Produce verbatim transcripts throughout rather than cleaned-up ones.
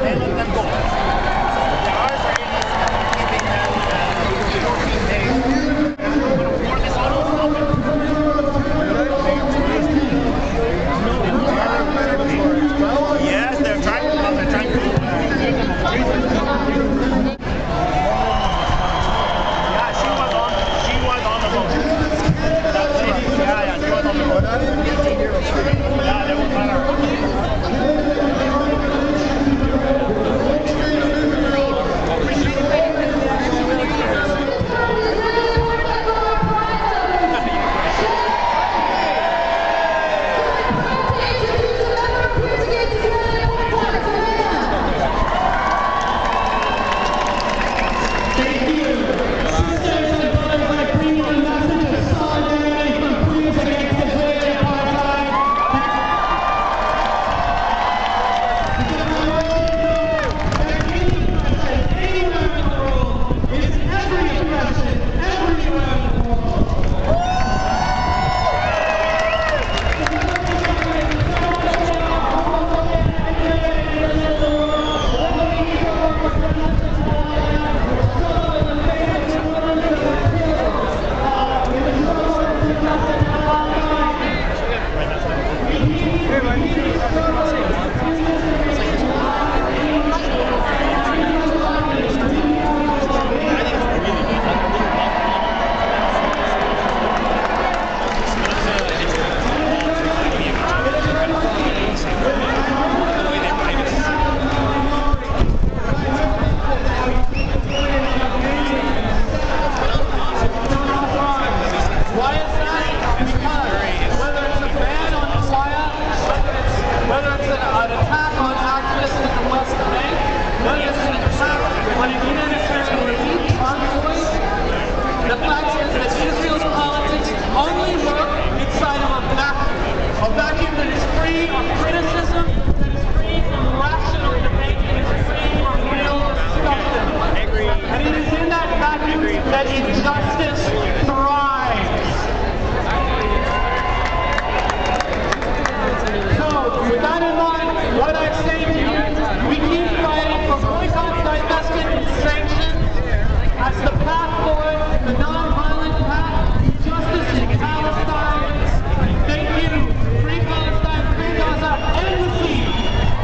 and let them go. There are Israelis keeping them fourteen days. For this one will stop it. Yes, they're trying to, they're trying to yeah, she was on, she was on the boat. That lady, yeah, yeah, she was on the boat. Yeah, they will find her. That injustice thrives. So, with that in mind, what I say to you, we keep fighting for boycott, divestment, and sanctions as the path forward, the non-violent path, justice in Palestine. Thank you. Free Palestine, free Gaza, and the sea.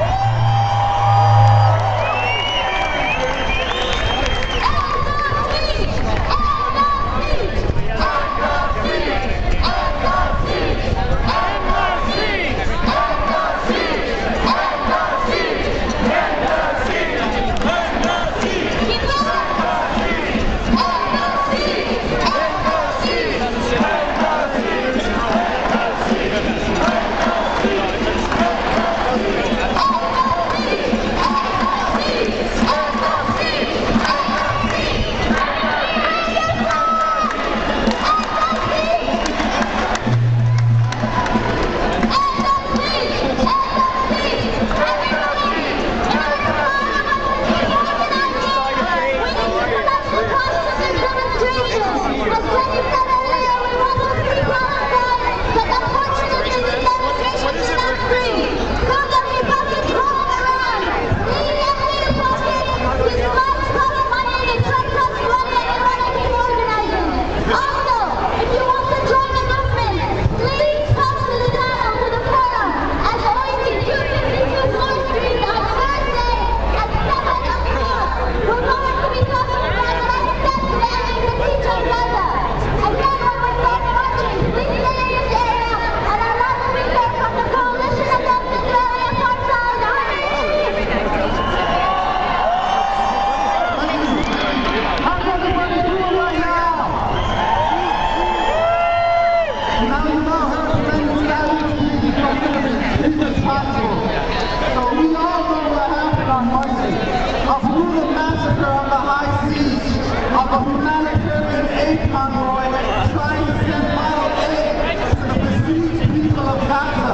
A humanitarian aid convoy trying to send vital aid to the besieged people of Gaza.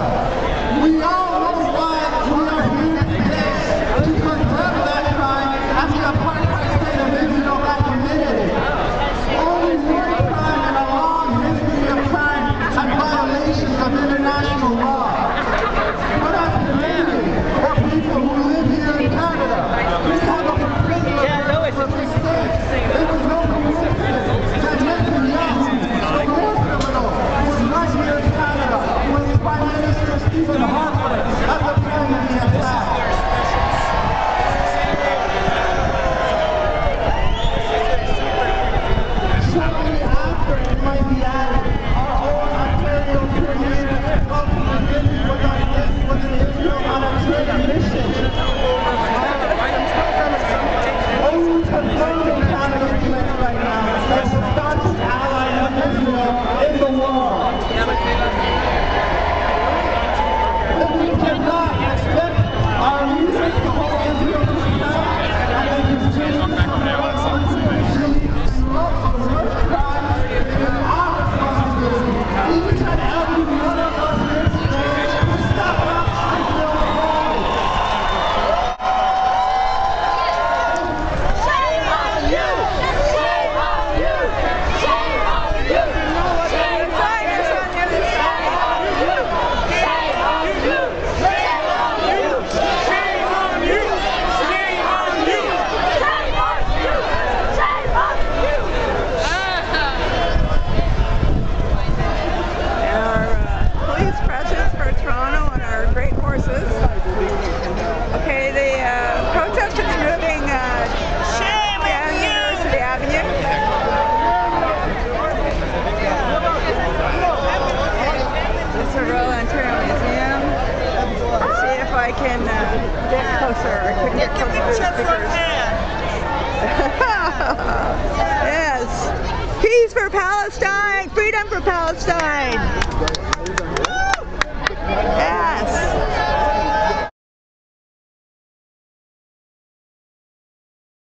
We all know why we are here today, to condemn that crime and the apartheid state of Israel that committed it. Only one crime in a long history of crime and violations of international law. But as Canadians, or people who live here in Canada, for Palestine! Freedom for Palestine!